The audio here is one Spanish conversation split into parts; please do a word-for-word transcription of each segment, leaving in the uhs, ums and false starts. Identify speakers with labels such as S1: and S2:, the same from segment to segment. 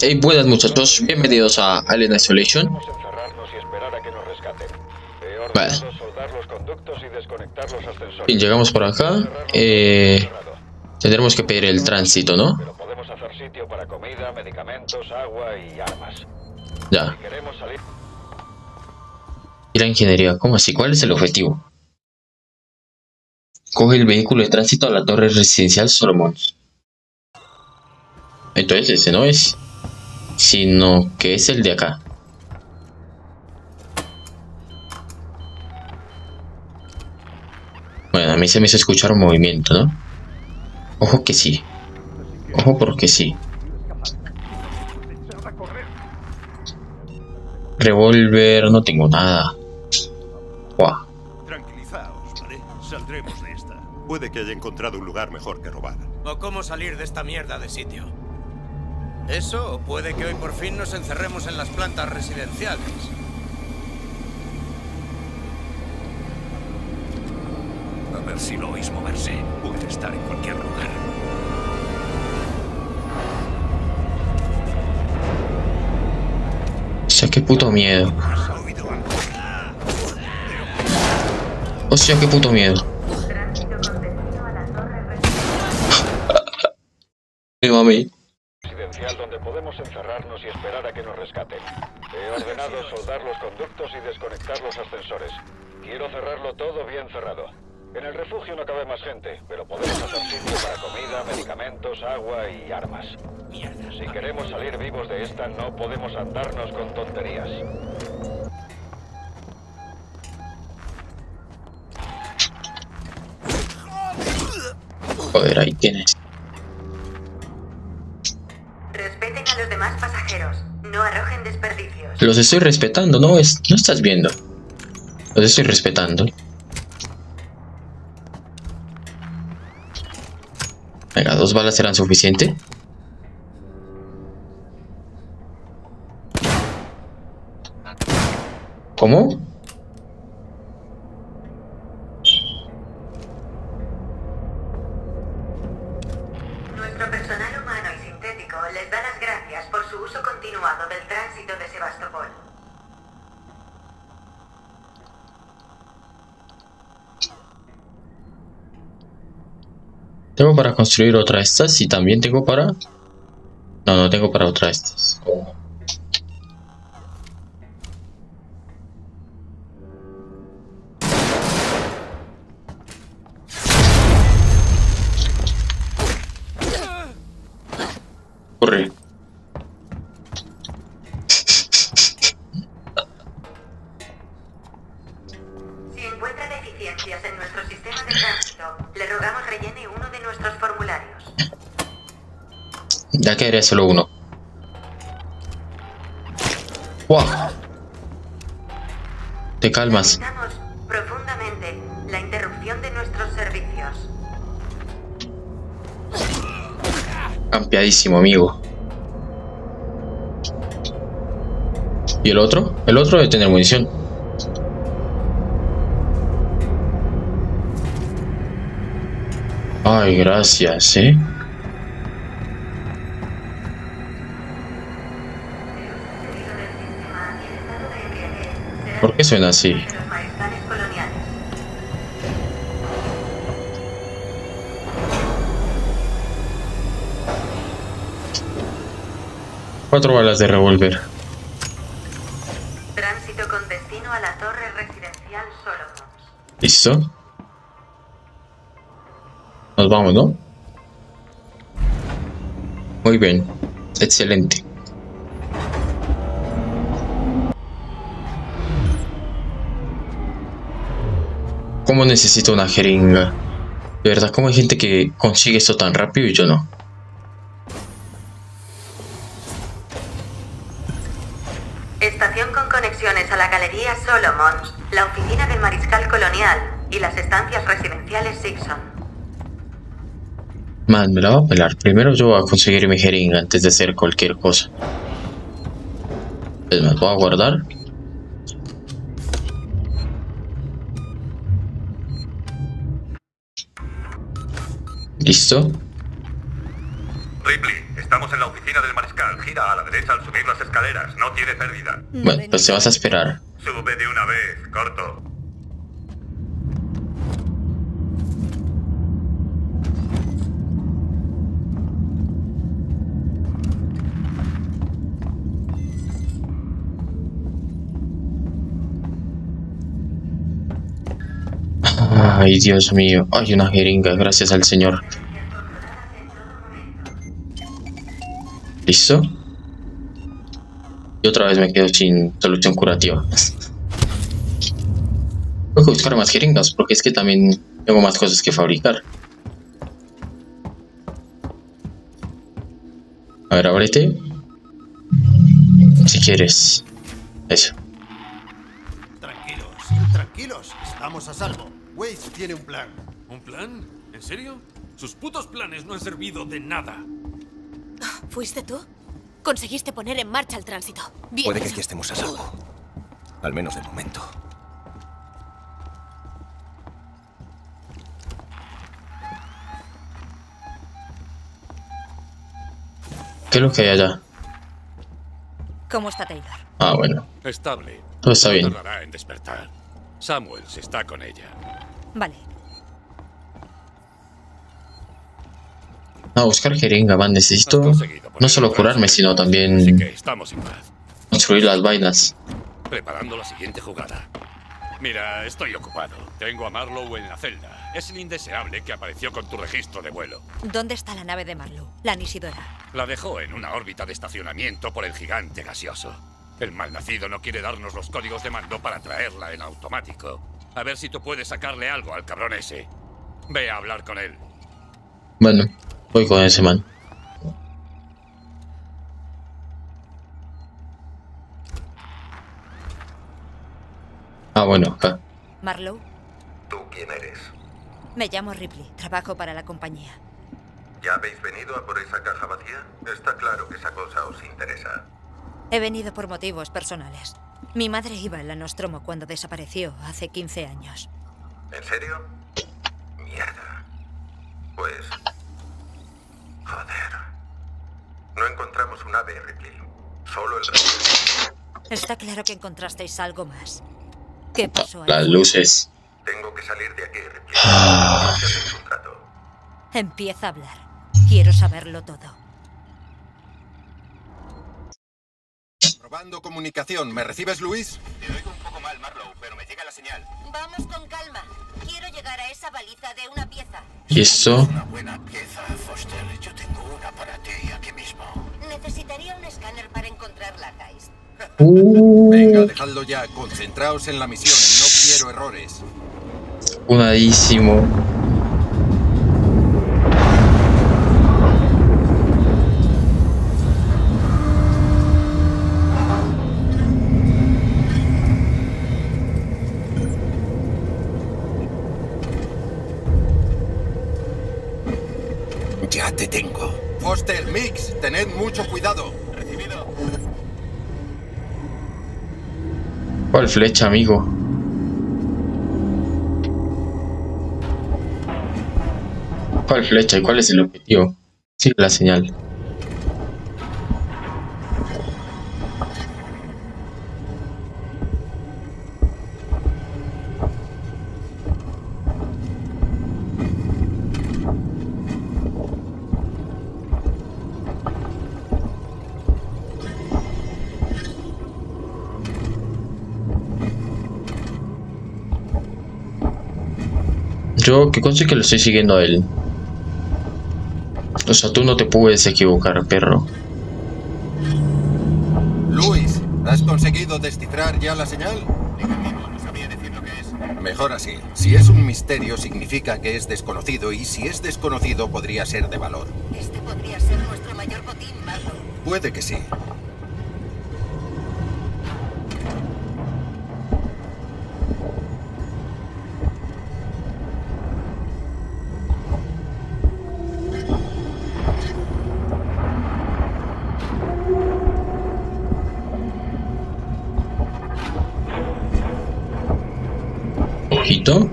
S1: Hey, buenas muchachos, bienvenidos a Alien Isolation.
S2: Podemos encerrarnos y esperar a que nos rescaten. He ordenado
S1: Vale.
S2: soldar los conductos y desconectar los ascensores.
S1: Bien, llegamos por acá. Eh, tendremos que pedir el tránsito, ¿no?
S2: Pero podemos hacer sitio para comida, medicamentos, agua y armas.
S1: Ya.
S2: Si queremos salir...
S1: Y la ingeniería, ¿cómo así? ¿Cuál es el objetivo? Coge el vehículo de tránsito a la torre residencial Solomon. Entonces ese no es, sino que es el de acá. Bueno, a mí se me hizo escuchar un movimiento, ¿no? Ojo que sí. Ojo porque sí. Revólver, no tengo nada. Buah.
S3: Tranquilizaos, ¿vale? Saldremos de esta. Puede que haya encontrado un lugar mejor que robar.
S4: O cómo salir de esta mierda de sitio. Eso, o puede que hoy por fin nos encerremos en las plantas residenciales.
S3: A ver si lo oís moverse. Puede estar en cualquier lugar.
S1: O sea, qué puto miedo.
S3: ¿Has oído algo?
S1: O sea, qué puto miedo. Mi mami.
S2: residencial donde podemos encerrarnos y esperar a que nos rescaten. He ordenado soldar los conductos y desconectar los ascensores. Quiero cerrarlo todo bien cerrado. En el refugio no cabe más gente, pero podemos hacer sitio para comida, medicamentos, agua y armas.
S4: Mierda.
S2: Si queremos salir vivos de esta, no podemos andarnos con tonterías.
S1: Joder, ahí tienes.
S5: Respeten a los demás pasajeros. No arrojen desperdicios.
S1: Los estoy respetando, ¿no? Es, no estás viendo. Los estoy respetando. Venga, dos balas serán suficientes. ¿Cómo?
S5: Nuestro personal humano y sintético les da las gracias por su uso continuado del tránsito de Sebastopol.
S1: Tengo para construir otra de estas y también tengo para... No, no tengo para otra de estas. Oh. Corre.
S5: Si encuentra deficiencias en nuestro sistema de tránsito, le rogamos rellene uno de nuestros formularios.
S1: Ya quedaría solo uno. ¡Wow! Te calmas.
S5: Lamentamos profundamente la interrupción de nuestros servicios.
S1: Campeadísimo, amigo. ¿Y el otro? El otro debe tener munición. Ay, gracias, ¿eh? ¿Por qué suena así?
S5: Los maestales coloniales.
S1: Cuatro balas de revólver.
S5: Tránsito con destino a la torre residencial Solomon.
S1: ¿Listo? Nos vamos, ¿no? Muy bien. Excelente. ¿Cómo necesito una jeringa? De verdad, ¿cómo hay gente que consigue esto tan rápido y yo no?
S5: Estación con conexiones a la Galería Solomon, la oficina del Mariscal Colonial y las estancias residenciales Sixon.
S1: Man, me la voy a pelar. Primero yo voy a conseguir mi jeringa antes de hacer cualquier cosa. Es más, voy a guardar. Listo.
S3: Ripley,
S6: Estamos en la oficina del mariscal. Gira a la derecha al subir las escaleras. No tiene pérdida.
S1: Bueno, pues te vas a esperar.
S6: Sube de una vez, corto.
S1: Ay, Dios mío. Hay una jeringa, gracias al Señor. ¿Listo? Y otra vez me quedo sin solución curativa. Tengo que buscar más jeringas porque es que también tengo más cosas que fabricar. A ver, ábrete. Si quieres. Eso.
S4: Tranquilos, tranquilos. Estamos a salvo. Waze tiene un plan.
S7: ¿Un plan? ¿En serio? Sus putos planes no han servido de nada.
S8: ¿Fuiste tú? Conseguiste poner en marcha el tránsito. Bien
S9: Puede que
S8: hecho.
S9: aquí estemos a salvo. Al menos de momento.
S1: ¿Qué es lo que hay allá?
S8: ¿Cómo está Taylor?
S1: Ah, bueno.
S7: Estable.
S1: Todo está
S7: No
S1: bien.
S7: tardará en despertar. Samuels está con ella.
S8: Vale.
S1: A buscar jeringa, man. Necesito
S7: Has conseguido poner
S1: no solo
S7: el
S1: curarme,
S7: tránsito,
S1: sino
S7: Así
S1: también
S7: que estamos en paz.
S1: construir las vainas.
S7: Preparando la siguiente jugada. Mira, estoy ocupado. Tengo a Marlowe en la celda. Es el indeseable que apareció con tu registro de vuelo.
S8: ¿Dónde está la nave de Marlowe? La Nisidora.
S7: La dejó en una órbita de estacionamiento por el gigante gaseoso. El malnacido no quiere darnos los códigos de mando para traerla en automático. A ver si tú puedes sacarle algo al cabrón ese. Ve a hablar con él.
S1: Bueno, voy con ese man. Ah, bueno, acá.
S8: ¿Marlowe?
S6: ¿Tú quién eres?
S8: Me llamo Ripley. Trabajo para la compañía.
S6: ¿Ya habéis venido a por esa caja vacía? Está claro que esa cosa os interesa.
S8: He venido por motivos personales. Mi madre iba en la Nostromo cuando desapareció hace quince años.
S6: ¿En serio? Mierda. Pues... Joder. No encontramos un ave, Ripley. Solo el resto.
S8: Está claro que encontrasteis algo más. ¿Qué pasó ahí?
S1: Las luces.
S6: Tengo que salir de aquí, Ripley.
S1: Ah.
S6: ¿Por qué hacéis un trato?
S8: Empieza a hablar. Quiero saberlo todo.
S9: Probando comunicación. ¿Me recibes, Luis?
S6: Te oigo un poco mal, Marlowe, pero me llega la señal.
S8: Vamos con calma. Quiero llegar a esa baliza de una pieza.
S1: ¿Y esto?
S6: Una buena pieza, Foster. Yo tengo una para ti aquí mismo.
S8: Necesitaría un escáner para encontrar la Heist.
S1: Uh,
S9: Venga, dejadlo ya. Concentraos en la misión. No quiero errores.
S1: unadísimo.
S9: Ya te tengo. Foster, Mix, tened mucho cuidado.
S6: Recibido.
S1: ¿Cuál flecha, amigo? ¿Cuál flecha y cuál es el objetivo? Sigue la señal. Yo, que conste que lo estoy siguiendo a él. O sea, tú no te puedes equivocar, perro.
S9: Luis, ¿has conseguido descifrar ya la señal?
S6: Negativo, no sabía decir lo que es.
S9: Mejor así. Si es un misterio, significa que es desconocido, y si es desconocido, podría ser de valor.
S8: Este podría ser nuestro mayor botín, Marlowe.
S9: Puede que sí.
S1: Ojito.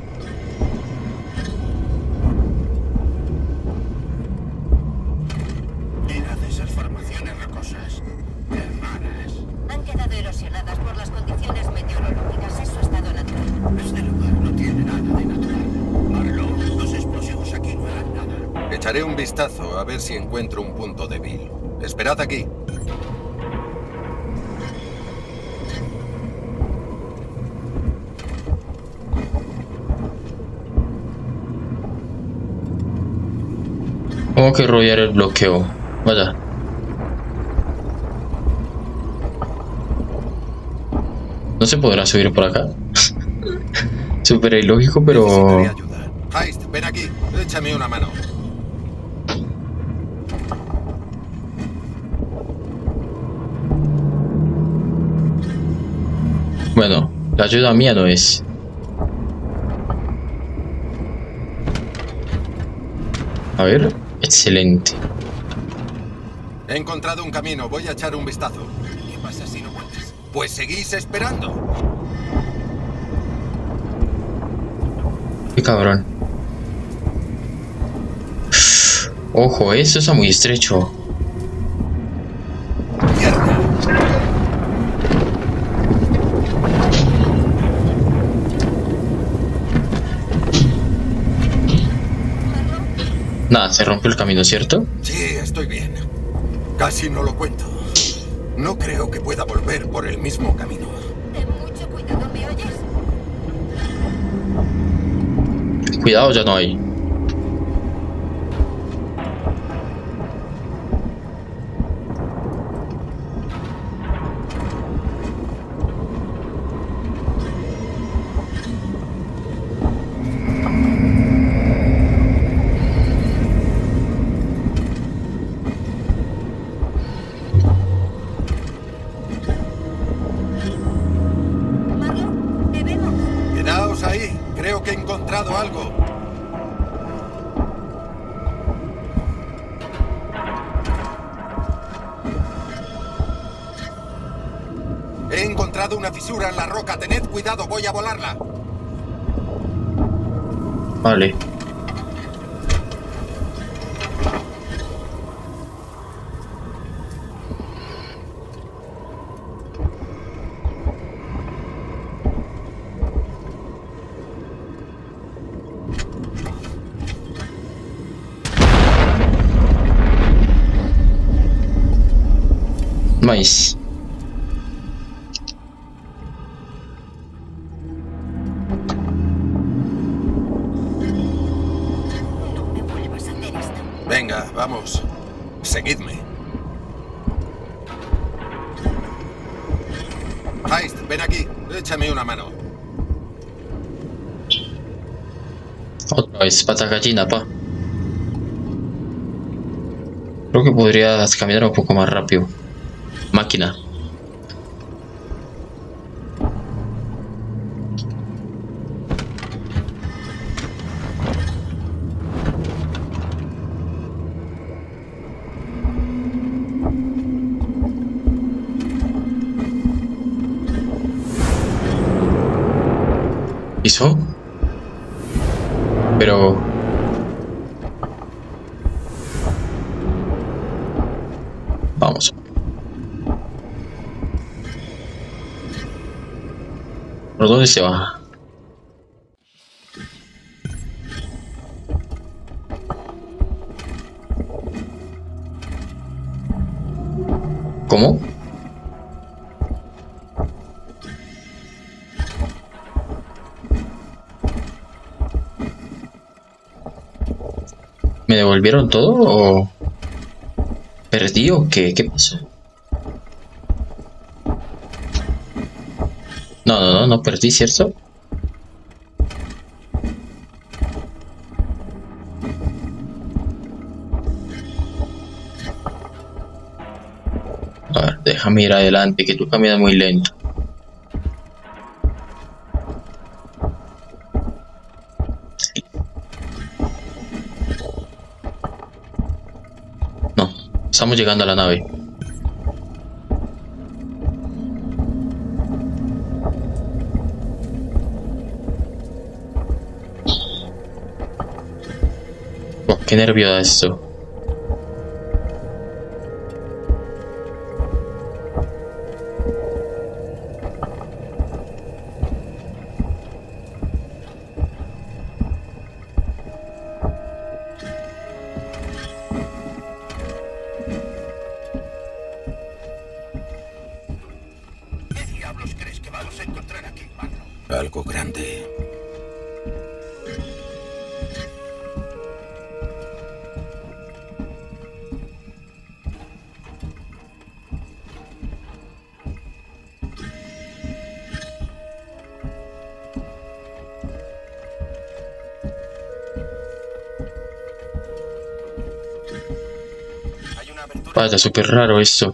S6: Mirad esas
S9: Echaré un vistazo a ver si encuentro un punto débil. Esperad aquí.
S1: ¿Cómo que rodear el bloqueo? Vaya. No se podrá subir por acá. Súper ilógico, pero...
S9: Necesitaré ayuda. Heist, ven aquí. Échame una mano.
S1: Bueno, la ayuda mía no es. A ver, excelente.
S9: He encontrado un camino, voy a echar un vistazo. ¿Qué pasa si no vuelves? Pues seguís esperando.
S1: Qué cabrón. Ojo, eso está muy estrecho.
S9: ¡Mierda!
S1: Nada, se rompió el camino, ¿cierto?
S9: Sí, estoy bien. Casi no lo cuento. No creo que pueda volver por el mismo camino.
S8: Ten mucho cuidado, ¿me oyes?
S1: Cuidado, ya no hay.
S8: Marlon, debemos.
S9: Quedaos ahí. Creo que he encontrado algo. He encontrado una fisura en la roca. Tened cuidado, voy a volarla.
S1: Vale. Maíz.
S8: No me vuelvas a hacer esto.
S9: Venga, vamos. Seguidme. Heist, ven aquí. Échame una mano.
S1: Otra vez, pata gallina, pa. Creo que podrías caminar un poco más rápido. Máquina. ¿Hizo? Pero... Vamos. ¿Por dónde se va? ¿Cómo? ¿Me devolvieron todo o perdí o qué? ¿Qué pasó? No, no, no, no perdí, ¿cierto? A ver, déjame ir adelante, que tú caminas muy lento. No, estamos llegando a la nave. Qué nervio da esto.
S9: Algo grande.
S1: Vaya, súper raro esto.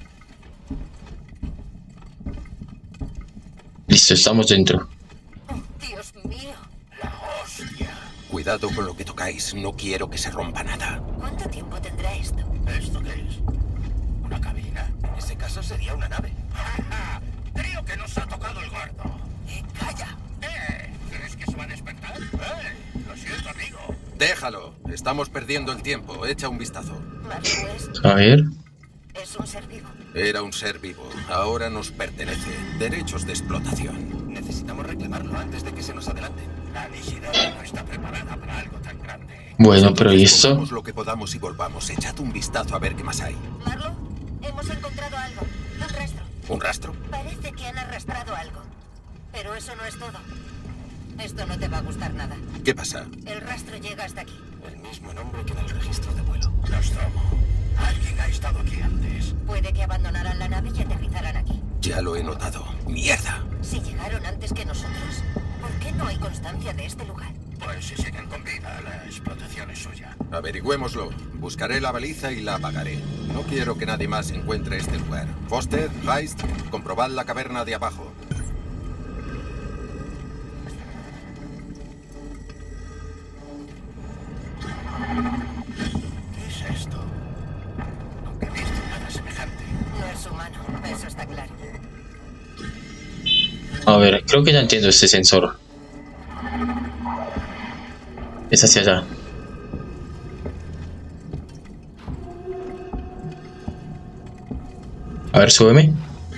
S1: Listo, estamos dentro.
S8: Dios mío.
S9: Cuidado con lo que tocáis, no quiero que se rompa nada.
S8: ¿Cuánto tiempo tendrá esto?
S10: ¿Esto qué es? ¿Una cabina? En ese caso sería una nave. Creo que nos ha tocado el gordo.
S8: Eh, calla.
S10: ¿Eh? ¿Crees que se va a despertar? ¡Eh! Lo siento, amigo.
S9: Déjalo, estamos perdiendo el tiempo. Echa un vistazo.
S1: A ver.
S8: Es un ser vivo.
S9: Era un ser vivo, ahora nos pertenece. Derechos de explotación.
S10: Necesitamos reclamarlo antes de que se nos adelante. La Nishida no está preparada para algo tan grande.
S1: Bueno, pero ¿y esto?
S9: Hagamos lo que podamos y volvamos. Echad un vistazo a ver qué más hay.
S8: Marlo, hemos encontrado algo. Un rastro.
S9: ¿Un rastro?
S8: Parece que han arrastrado algo. Pero eso no es todo. Esto no te va a gustar nada.
S9: ¿Qué pasa?
S8: El rastro llega hasta aquí.
S10: El mismo nombre que en el registro de vuelo. Nostromo. Alguien ha estado aquí antes.
S8: Puede que abandonaran la nave y aterrizaran aquí.
S9: Ya lo he notado. ¡Mierda!
S8: Si llegaron antes que nosotros, ¿por qué no hay constancia de este lugar?
S10: Pues si siguen con vida, la explotación es suya.
S9: Averigüémoslo. Buscaré la baliza y la apagaré. No quiero que nadie más encuentre este lugar. Foster, Heist, comprobad la caverna de abajo.
S10: ¿Qué es esto? Nunca he visto nada semejante.
S8: No es humano, eso está claro.
S1: A ver, creo que ya entiendo este sensor. Es hacia allá. A ver, súbeme.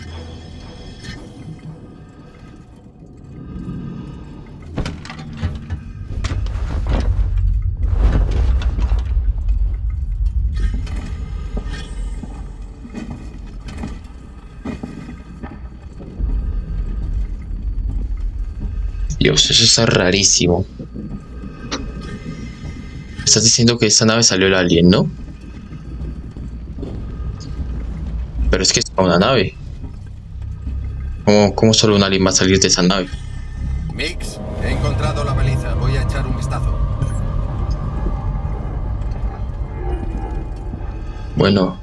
S1: Dios, eso está rarísimo. Estás diciendo que de esta nave salió el alien, ¿no? Pero es que es una nave. ¿Cómo, cómo solo un alien va a salir de esa nave?
S9: Mix, he encontrado la baliza. Voy a echar un vistazo.
S1: Bueno.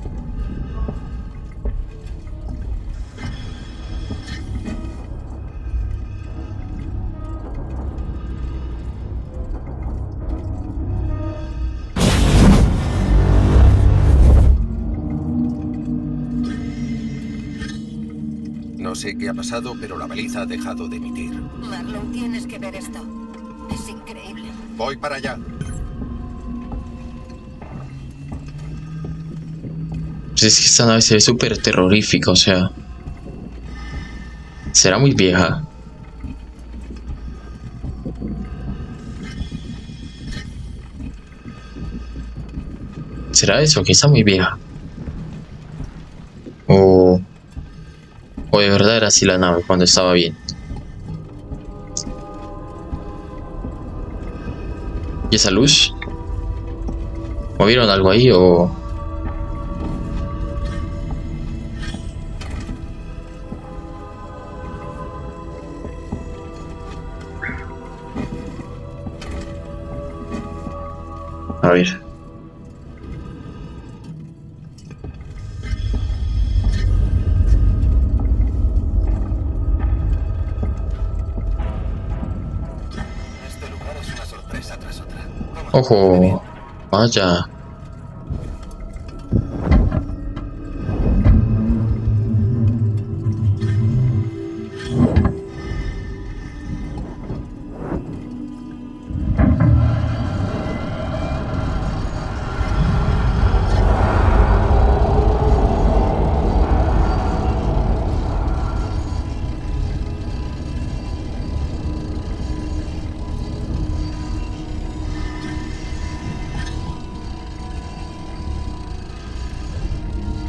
S9: No sé qué ha pasado, pero la baliza ha dejado de emitir.
S8: Marlon, tienes que ver esto. Es increíble.
S9: Voy para allá.
S1: Pues es que esta nave se ve súper terrorífica, o sea... ¿Será muy vieja? ¿Será eso? Que está muy vieja. O... O de verdad era así la nave cuando estaba bien. ¿Y esa luz? ¿Movieron algo ahí o...? A ver. Ojo, vaya.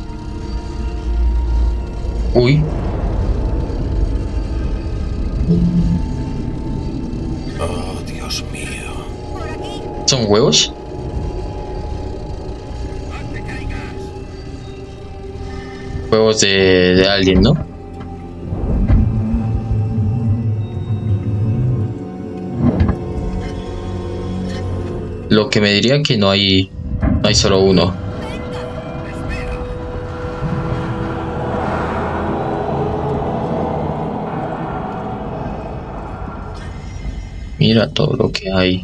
S1: Uy. son huevos? Huevos de, de alguien, ¿no? Lo que me diría que no hay, no hay solo uno. Mira todo lo que hay.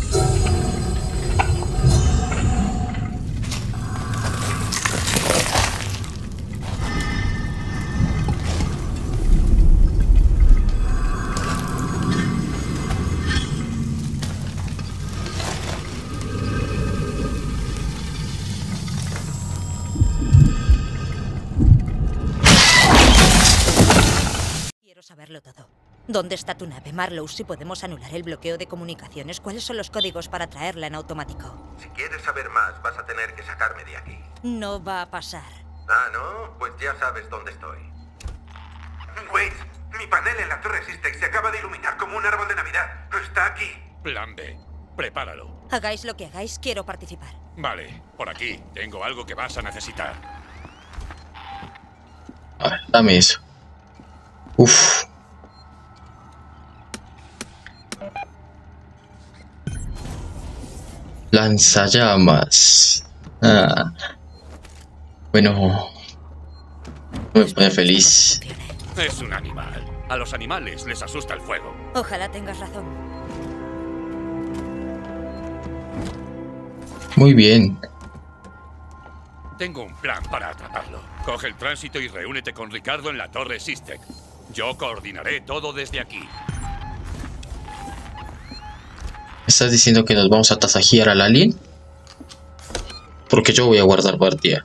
S8: Saberlo todo. ¿Dónde está tu nave, Marlowe? Si podemos anular el bloqueo de comunicaciones, ¿cuáles son los códigos para traerla en automático?
S6: Si quieres saber más, vas a tener que sacarme de aquí.
S8: No va a pasar.
S6: Ah, ¿no? Pues ya sabes dónde estoy.
S11: Wait, mi panel en la torre Systex se acaba de iluminar como un árbol de Navidad. Está aquí.
S7: Plan B. Prepáralo.
S8: Hagáis lo que hagáis, quiero participar.
S7: Vale, por aquí. Tengo algo que vas a necesitar.
S1: A ver, dame eso. Uf. Lanzallamas. Ah. Bueno. Me pone feliz.
S7: Es un animal. A los animales les asusta el fuego.
S8: Ojalá tengas razón.
S1: Muy bien.
S7: Tengo un plan para atraparlo. Coge el tránsito y reúnete con Ricardo en la torre Systex. Yo coordinaré todo desde aquí.
S1: ¿Estás diciendo que nos vamos a tasajear al alien? Porque yo voy a guardar partida.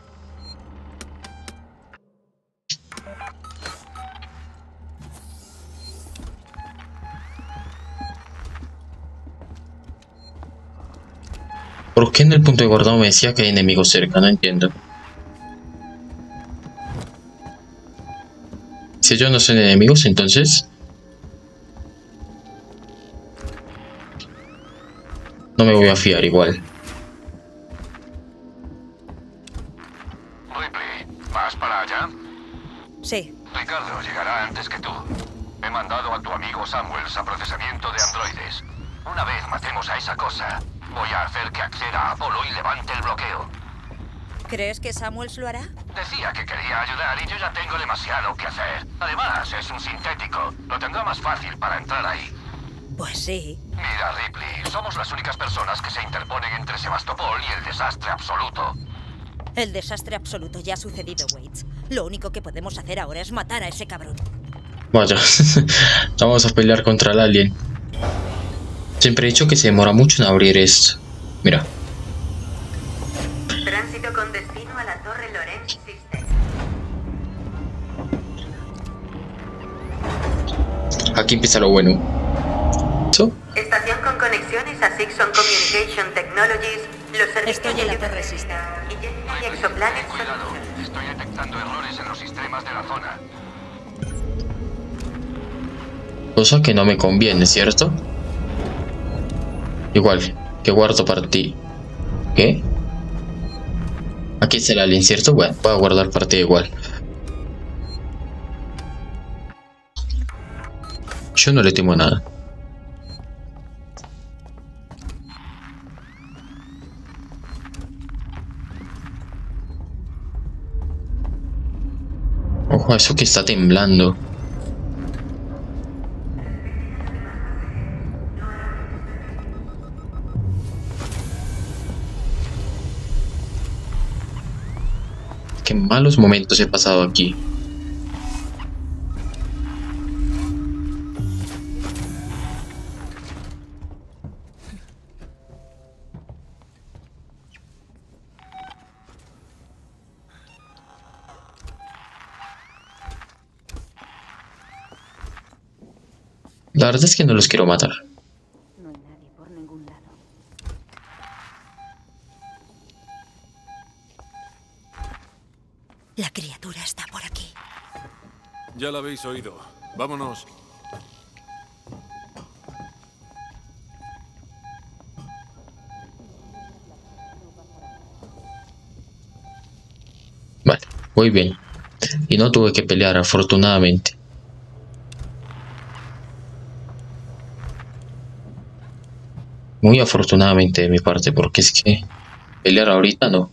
S1: ¿Por qué en el punto de guardado me decía que hay enemigos cerca? No entiendo. Si ellos no son enemigos, entonces no me voy a fiar igual.
S10: Ripley, ¿vas para allá?
S8: Sí.
S10: Ricardo llegará antes que tú. He mandado a tu amigo Samuels a procesamiento de androides. Una vez matemos a esa cosa, voy a hacer que acceda a Apolo y levante el bloqueo.
S8: ¿Crees que Samuels lo hará?
S10: Decía que quería ayudar y yo ya tengo demasiado que hacer. Además, es un sintético. Lo tendrá más fácil para entrar ahí.
S8: Pues sí.
S10: Mira, Ripley, somos las únicas personas que se interponen entre Sebastopol y el desastre absoluto.
S8: El desastre absoluto ya ha sucedido, Waits. Lo único que podemos hacer ahora es matar a ese cabrón.
S1: Vaya, vamos a pelear contra el alien. Siempre he dicho que se demora mucho en abrir esto. Mira.
S5: Tránsito con destino a la torre Lorenz Systex.
S1: Aquí empieza lo bueno. ¿Eso?
S5: Estación con conexiones a Sixon Communication Technologies. Los servicios
S8: Estoy en la
S5: de
S8: torre Systex.
S5: y Exoplanet
S10: Cuidado,
S5: Solutions.
S10: estoy detectando errores en los sistemas de la zona.
S1: Cosa que no me conviene, ¿cierto? Igual, que guardo para ti. ¿Qué? Aquí está el alien, ¿cierto? Bueno, voy a guardar partida igual. Yo no le temo nada. Ojo a eso que está temblando. Qué malos momentos he pasado aquí. La verdad es que no los quiero matar.
S12: No hay nadie por ningún lado.
S8: La criatura está por aquí.
S13: Ya la habéis oído. Vámonos.
S1: Muy bien. Y no tuve que pelear, afortunadamente. Muy afortunadamente de mi parte, porque es que pelear ahorita no.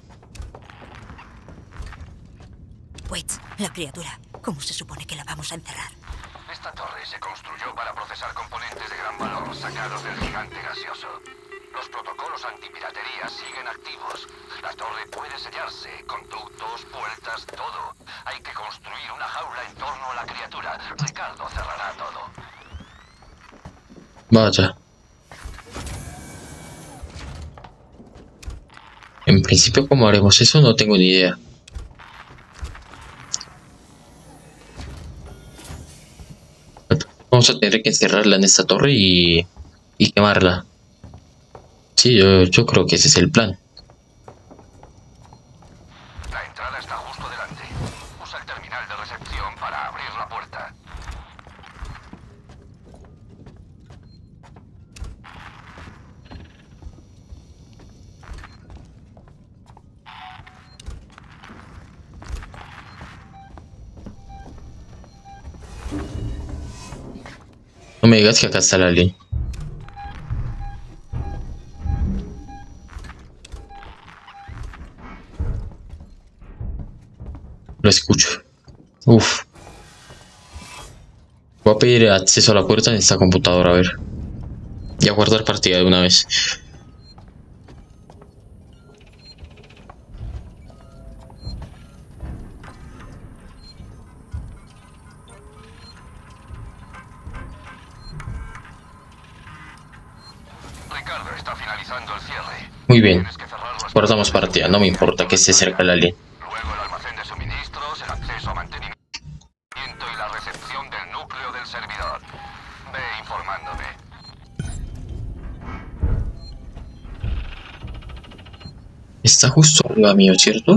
S8: Wait, la criatura. ¿Cómo se supone que la vamos a encerrar?
S10: Esta torre se construyó para procesar componentes de gran valor sacados del gigante gaseoso. Los protocolos antipiratería siguen activos. La torre puede sellarse, conductos, puertas, todo. Hay que construir una jaula en torno a la criatura. Ricardo cerrará todo.
S1: Vaya. En principio, ¿cómo haremos eso? No tengo ni idea. Vamos a tener que encerrarla en esta torre y, y quemarla. Sí, yo, yo creo que ese es el plan.
S10: La entrada está justo delante. Usa el terminal de recepción para abrir la puerta.
S1: No me digas que acá está el alien. Lo escucho. Uf. Voy a pedir acceso a la puerta en esta computadora, a ver. Y a guardar partida de una vez.
S10: Ricardo está finalizando el cierre.
S1: Muy bien. Guardamos partida, no me importa que esté cerca el alien.
S10: Luego el almacén de suministros, el acceso a mantenimiento y la recepción del núcleo del servidor. Ve informándome.
S1: Está justo arriba mío, ¿cierto?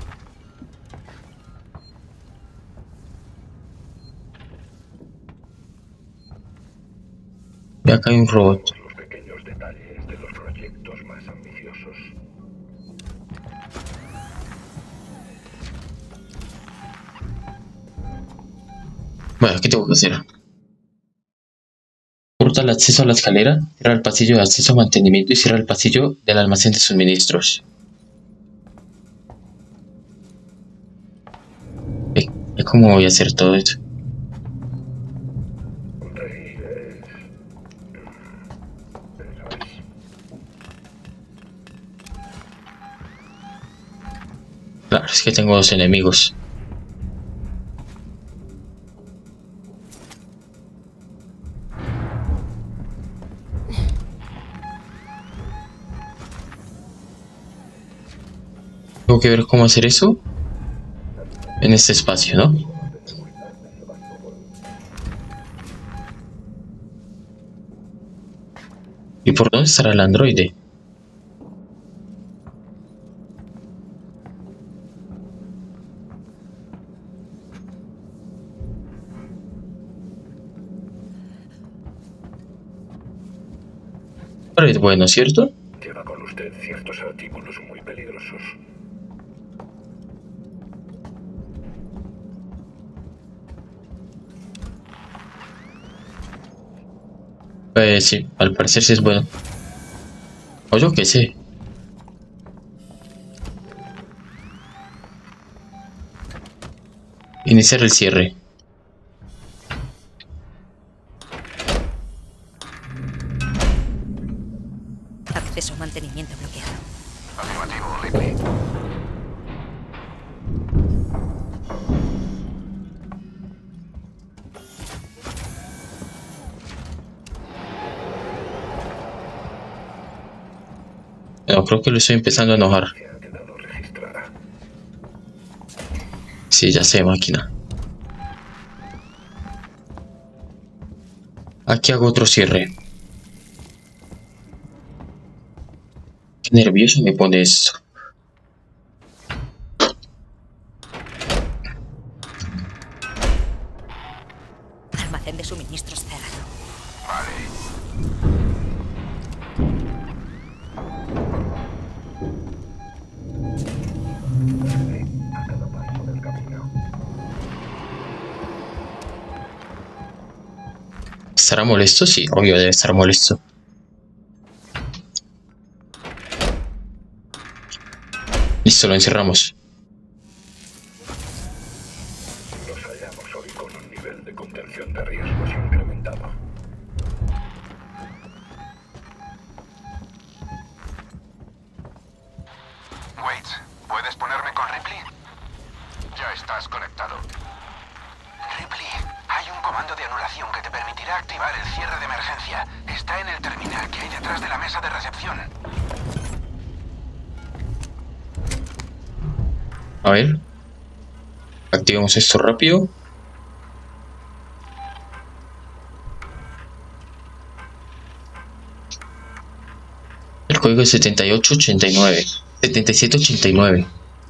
S1: Y acá hay un robot. Bueno, ¿qué tengo que hacer? Corta el acceso a la escalera, cierra el pasillo de acceso a mantenimiento y cierra el pasillo del almacén de suministros. Eh, ¿Cómo voy a hacer todo esto? Claro, es que tengo dos enemigos. Tengo que ver cómo hacer eso en este espacio, ¿no? ¿Y por dónde estará el androide? Pero es bueno, ¿cierto?
S14: Lleva con usted ciertos artículos muy peligrosos.
S1: Pues sí, al parecer sí es bueno. O yo qué sé. Iniciar el cierre.
S8: Acceso a mantenimiento bloqueado.
S10: Afirmativo, Ripley.
S1: No, creo que lo estoy empezando a enojar. Sí, ya sé, máquina. Aquí hago otro cierre. Qué nervioso me pone esto.
S8: Almacén de suministros cerrado.
S10: Vale.
S14: A cada paso del camino.
S1: ¿Estará molesto? Sí, obvio, debe estar molesto. Listo, lo encerramos.
S14: Nos hallamos hoy con un nivel de contención de riesgos incrementado.
S10: Waits, ¿puedes ponerme con Ripley? Ya estás conectado. Ripley, hay un comando de anulación que te permitirá activar el cierre de emergencia. Está en el terminal que hay detrás de la mesa de recepción.
S1: A ver. Activamos esto rápido. El código es setenta y ocho ochenta y nueve. setenta y siete ochenta y nueve.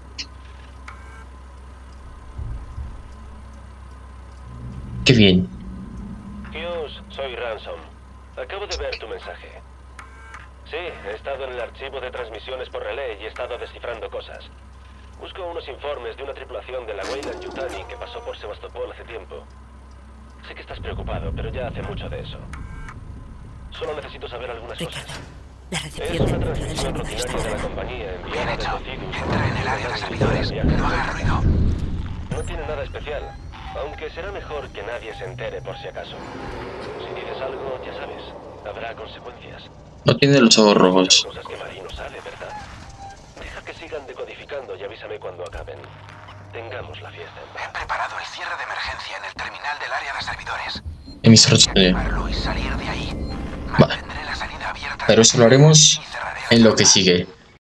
S1: Qué bien.
S15: Hughes, soy Ransom. Acabo de ver tu mensaje. Sí, he estado en el archivo de transmisiones por relé y he estado descifrando cosas. Busco unos informes de una tripulación de la Weyland Yutani que pasó por Sebastopol hace tiempo. Sé que estás preocupado, pero ya hace mucho de eso. Solo necesito saber algunas cosas.
S8: La
S15: Es
S8: recepción
S15: una
S8: del núcleo del
S15: transmisión
S8: servidor
S15: rutinaria
S8: está
S15: de la
S8: cerrada.
S15: compañía
S10: Bien
S15: enviada
S10: hecho.
S15: desde Cidus.
S10: Entra en el área de servidores. No hagas ruido.
S15: No tiene nada especial, aunque será mejor que nadie se entere por si acaso. Si dices algo, ya sabes, habrá consecuencias.
S1: No tiene los ojos rojos.
S15: Cosas que Marino sabe, ¿verdad? Deja que sigan decodificando y avísame cuando acaben. Tengamos la fiesta en paz.
S10: He preparado el cierre de emergencia en el terminal del área de servidores.
S1: Emisor de...
S10: Activarlo y salir de ahí.
S1: Vale.
S10: Mantendré la salida abierta.
S1: Pero eso lo haremos en lo que sigue.